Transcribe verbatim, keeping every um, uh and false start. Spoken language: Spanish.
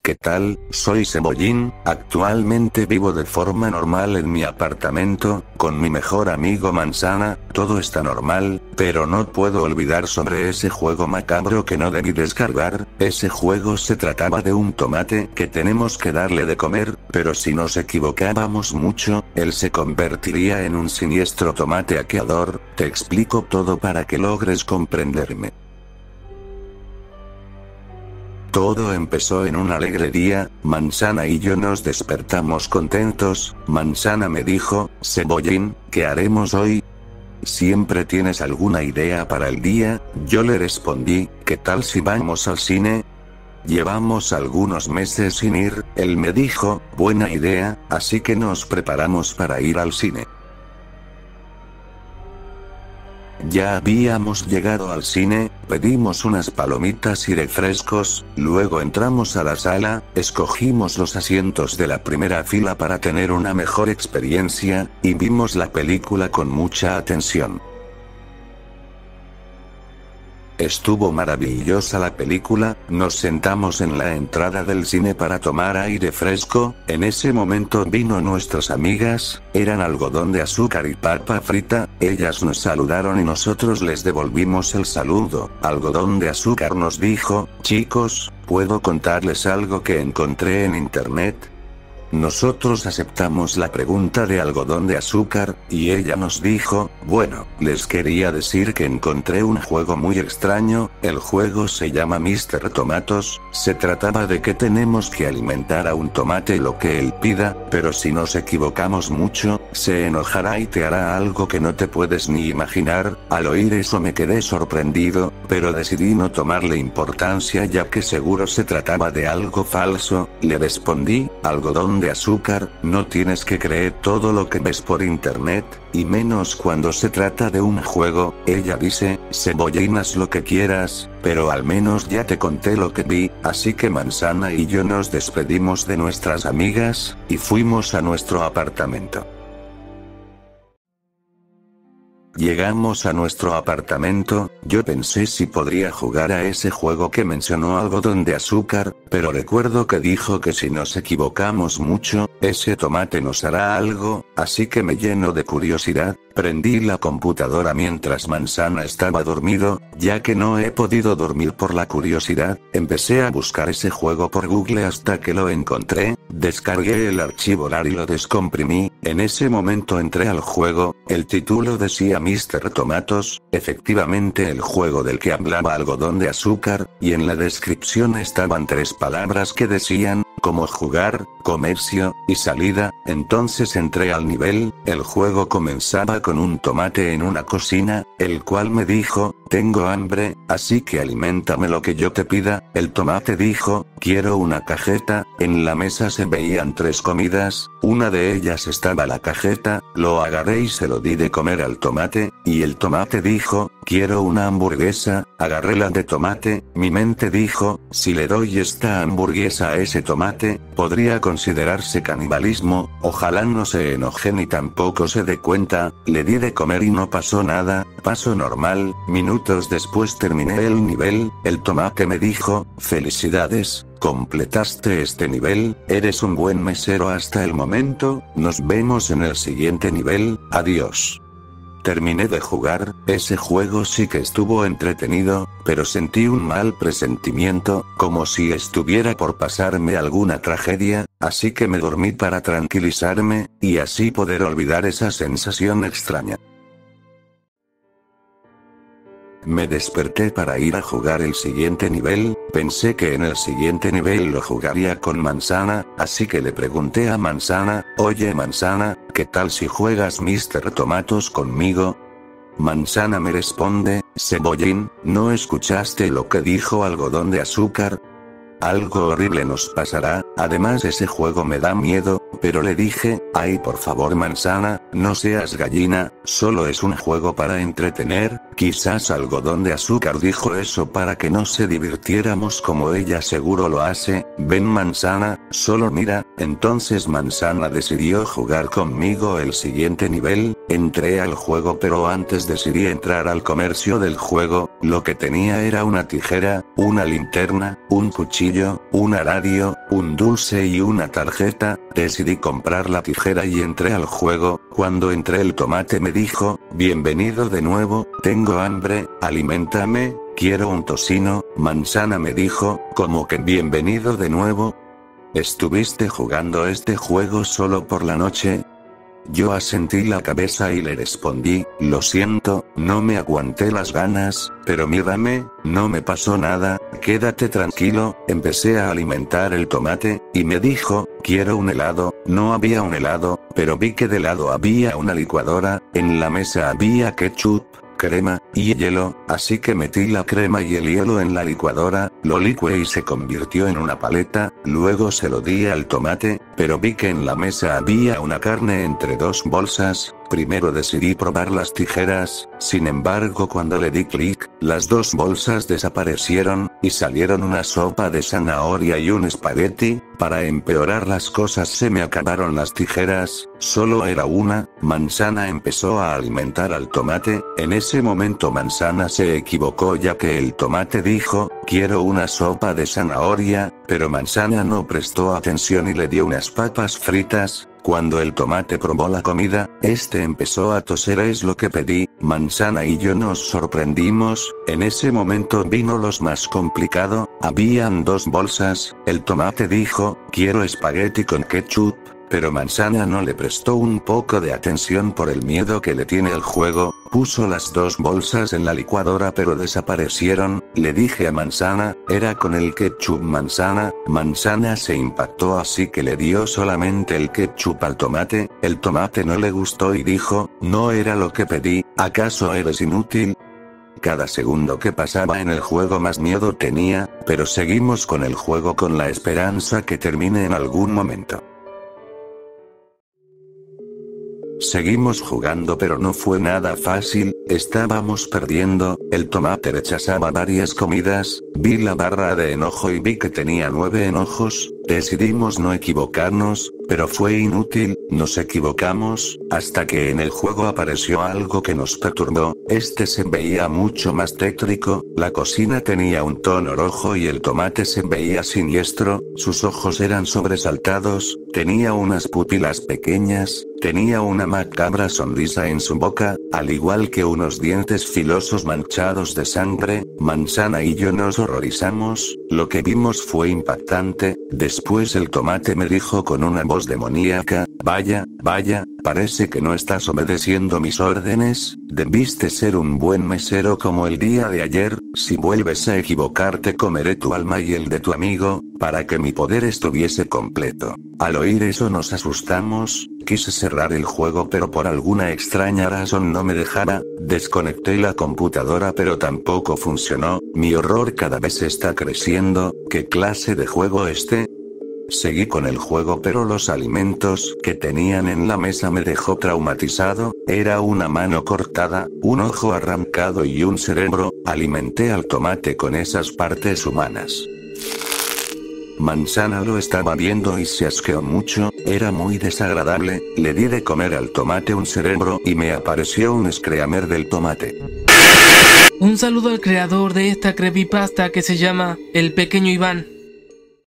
¿qué tal? Soy Cebollín, actualmente vivo de forma normal en mi apartamento, con mi mejor amigo Manzana, todo está normal, pero no puedo olvidar sobre ese juego macabro que no debí descargar. Ese juego se trataba de un tomate que tenemos que darle de comer, pero si nos equivocábamos mucho, él se convertiría en un siniestro tomate aqueador. Te explico todo para que logres comprenderme. Todo empezó en un alegre día. Manzana y yo nos despertamos contentos. Manzana me dijo: Cebollín, ¿qué haremos hoy? ¿Siempre tienes alguna idea para el día? Yo le respondí: ¿qué tal si vamos al cine? Llevamos algunos meses sin ir. Él me dijo: buena idea, así que nos preparamos para ir al cine. Ya habíamos llegado al cine, pedimos unas palomitas y refrescos, luego entramos a la sala, escogimos los asientos de la primera fila para tener una mejor experiencia, y vimos la película con mucha atención. Estuvo maravillosa la película. Nos sentamos en la entrada del cine para tomar aire fresco. En ese momento vino nuestras amigas, eran algodón de azúcar y papa frita. Ellas nos saludaron y nosotros les devolvimos el saludo. Algodón de azúcar nos dijo: chicos, ¿puedo contarles algo que encontré en internet? Nosotros aceptamos la pregunta de algodón de azúcar, y ella nos dijo: bueno, les quería decir que encontré un juego muy extraño. El juego se llama míster Tomatos. Se trataba de que tenemos que alimentar a un tomate lo que él pida, pero si nos equivocamos mucho, se enojará y te hará algo que no te puedes ni imaginar. Al oír eso me quedé sorprendido, pero decidí no tomarle importancia ya que seguro se trataba de algo falso. Le respondí: algodón de azúcar, no tienes que creer todo lo que ves por internet, y menos cuando se trata de un juego. Ella dice: Cebollín, haz lo que quieras, pero al menos ya te conté lo que vi. Así que Manzana y yo nos despedimos de nuestras amigas, y fuimos a nuestro apartamento. Llegamos a nuestro apartamento. Yo pensé si podría jugar a ese juego que mencionó algodón de azúcar, pero recuerdo que dijo que si nos equivocamos mucho, ese tomate nos hará algo, así que me lleno de curiosidad. Prendí la computadora mientras Manzana estaba dormido, ya que no he podido dormir por la curiosidad. Empecé a buscar ese juego por Google hasta que lo encontré, descargué el archivo R A R y lo descomprimí. En ese momento entré al juego. El título decía míster Tomatos, efectivamente el juego del que hablaba algodón de azúcar, y en la descripción estaban tres palabras que decían: como jugar, comercio, y salida. Entonces entré al nivel. El juego comenzaba con un tomate en una cocina, el cual me dijo: tengo hambre, así que aliméntame lo que yo te pida. El tomate dijo: quiero una cajeta. En la mesa se veían tres comidas, una de ellas estaba la cajeta. Lo agarré y se lo di de comer al tomate, y el tomate dijo: quiero una hamburguesa. Agarré la de tomate. Mi mente dijo: si le doy esta hamburguesa a ese tomate, podría considerarse canibalismo. Ojalá no se enoje ni tampoco se dé cuenta. Le di de comer y no pasó nada. Paso normal. Minutos después terminé el nivel. El tomate me dijo: felicidades, completaste este nivel, eres un buen mesero hasta el momento, nos vemos en el siguiente nivel, adiós. Terminé de jugar. Ese juego sí que estuvo entretenido, pero sentí un mal presentimiento, como si estuviera por pasarme alguna tragedia, así que me dormí para tranquilizarme, y así poder olvidar esa sensación extraña. Me desperté para ir a jugar el siguiente nivel. Pensé que en el siguiente nivel lo jugaría con Manzana, así que le pregunté a Manzana: oye Manzana, ¿qué tal si juegas míster Tomatos conmigo? Manzana me responde: Cebollín, ¿no escuchaste lo que dijo algodón de azúcar? Algo horrible nos pasará, además ese juego me da miedo, pero le dije: ay por favor Manzana, no seas gallina, solo es un juego para entretener. Quizás algodón de azúcar dijo eso para que no se divirtiéramos como ella seguro lo hace. Ven Manzana, solo mira. Entonces Manzana decidió jugar conmigo el siguiente nivel. Entré al juego, pero antes decidí entrar al comercio del juego. Lo que tenía era una tijera, una linterna, un cuchillo, una radio, un dulce y una tarjeta. Decidí comprar la tijera y entré al juego. Cuando entré el tomate me dijo, bienvenido de nuevo, tengo hambre, aliméntame, quiero un tocino. Manzana me dijo, ¿cómo que bienvenido de nuevo? ¿Estuviste jugando este juego solo por la noche? Yo asentí la cabeza y le respondí, lo siento, no me aguanté las ganas, pero mírame, no me pasó nada, quédate tranquilo. Empecé a alimentar el tomate, y me dijo, quiero un helado. No había un helado, pero vi que de lado había una licuadora, en la mesa había ketchup, crema, y hielo, así que metí la crema y el hielo en la licuadora, lo licué y se convirtió en una paleta, luego se lo di al tomate, pero vi que en la mesa había una carne entre dos bolsas. Primero decidí probar las tijeras, sin embargo cuando le di clic, las dos bolsas desaparecieron, y salieron una sopa de zanahoria y un espagueti. Para empeorar las cosas se me acabaron las tijeras, solo era una. Manzana empezó a alimentar al tomate, en ese momento Manzana se equivocó ya que el tomate dijo, quiero una sopa de zanahoria, pero Manzana no prestó atención y le dio unas papas fritas. Cuando el tomate probó la comida, este empezó a toser. Es lo que pedí. Manzana y yo nos sorprendimos. En ese momento vino lo más complicado. Habían dos bolsas. El tomate dijo, quiero espagueti con ketchup. Pero Manzana no le prestó un poco de atención por el miedo que le tiene el juego. Puso las dos bolsas en la licuadora pero desaparecieron. Le dije a Manzana, era con el ketchup Manzana. Manzana se impactó así que le dio solamente el ketchup al tomate. El tomate no le gustó y dijo, no era lo que pedí, ¿acaso eres inútil? Cada segundo que pasaba en el juego más miedo tenía, pero seguimos con el juego con la esperanza que termine en algún momento. Seguimos jugando pero no fue nada fácil, estábamos perdiendo, el tomate rechazaba varias comidas, vi la barra de enojo y vi que tenía nueve enojos, decidimos no equivocarnos, pero fue inútil, nos equivocamos, hasta que en el juego apareció algo que nos perturbó. Este se veía mucho más tétrico, la cocina tenía un tono rojo y el tomate se veía siniestro, sus ojos eran sobresaltados, tenía unas pupilas pequeñas, tenía una macabra sonrisa en su boca, al igual que unos dientes filosos manchados de sangre. Manzana y yo nos horrorizamos, lo que vimos fue impactante. Después el tomate me dijo con una voz demoníaca, vaya, vaya, parece que no estás obedeciendo mis órdenes, debiste ser un buen mesero como el día de ayer, si vuelves a equivocarte comeré tu alma y el de tu amigo, para que mi poder estuviese completo. Al oír eso nos asustamos, quise cerrar el juego pero por alguna extraña razón no me dejaba, desconecté la computadora pero tampoco funcionó, mi horror cada vez está creciendo. ¿Qué clase de juego este? Seguí con el juego pero los alimentos que tenían en la mesa me dejó traumatizado, era una mano cortada, un ojo arrancado y un cerebro. Alimenté al tomate con esas partes humanas. Manzana lo estaba viendo y se asqueó mucho, era muy desagradable, le di de comer al tomate un cerebro y me apareció un screamer del tomate. Un saludo al creador de esta creepypasta que se llama El Pequeño Iván.